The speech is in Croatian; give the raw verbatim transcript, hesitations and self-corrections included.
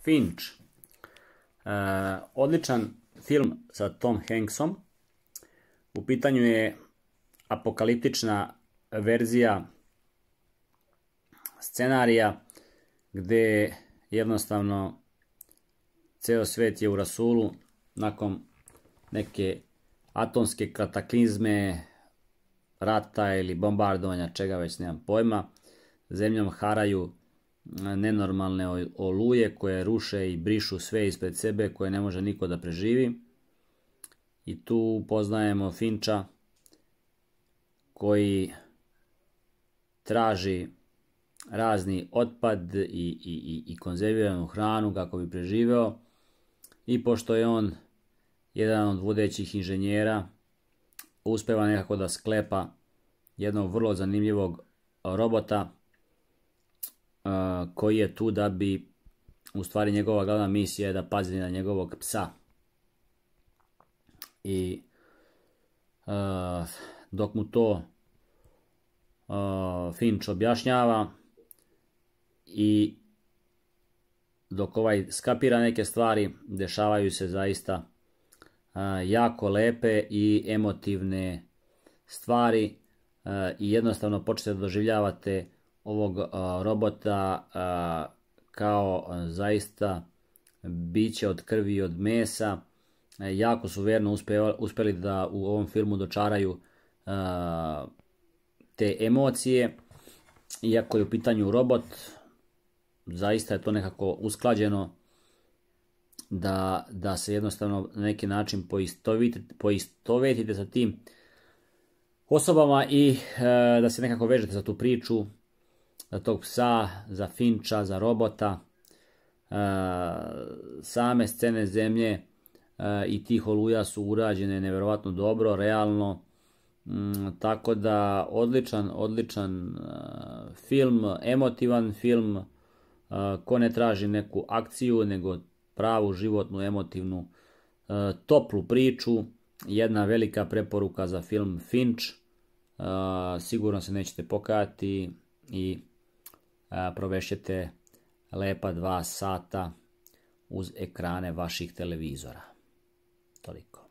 Finch. E, odličan film sa Tom Hanksom. U pitanju je apokaliptična verzija scenarija gde jednostavno ceo svet je u rasulu nakon neke atomske kataklizme, rata ili bombardovanja, čega već nemam pojma. Zemljom haraju nenormalne oluje koje ruše i brišu sve ispred sebe, koje ne može niko da preživi. I tu poznajemo Fincha koji traži razni otpad i, i, i konzerviranu hranu kako bi preživeo. I pošto je on jedan od vodećih inženjera, uspeva nekako da sklepa jednog vrlo zanimljivog robota uh, koji je tu da bi, u stvari njegova glavna misija je da pazi na njegovog psa. I uh, dok mu to uh, Finch objašnjava i dok ovaj skapira neke stvari, dešavaju se zaista uh, jako lepe i emotivne stvari uh, i jednostavno počnete da doživljavate ovog uh, robota uh, kao uh, zaista biće od krvi i od mesa. Uh, jako su verno uspeli, uspeli da u ovom filmu dočaraju uh, te emocije. Iako je u pitanju robot, zaista je to nekako usklađeno da, da se jednostavno na neki način poistovetite, poistovetite sa tim osobama i e, da se nekako vežete za tu priču, za tog psa, za Fincha, za robota. E, same scene zemlje e, i tih oluja su urađene nevjerovatno dobro, realno. Mm, tako da odličan, odličan uh, film, emotivan film, uh, ko ne traži neku akciju, nego pravu životnu, emotivnu, uh, toplu priču. Jedna velika preporuka za film Finch. Uh, sigurno se nećete pokajati i uh, provešćete lepa dva sata uz ekrane vaših televizora. Toliko.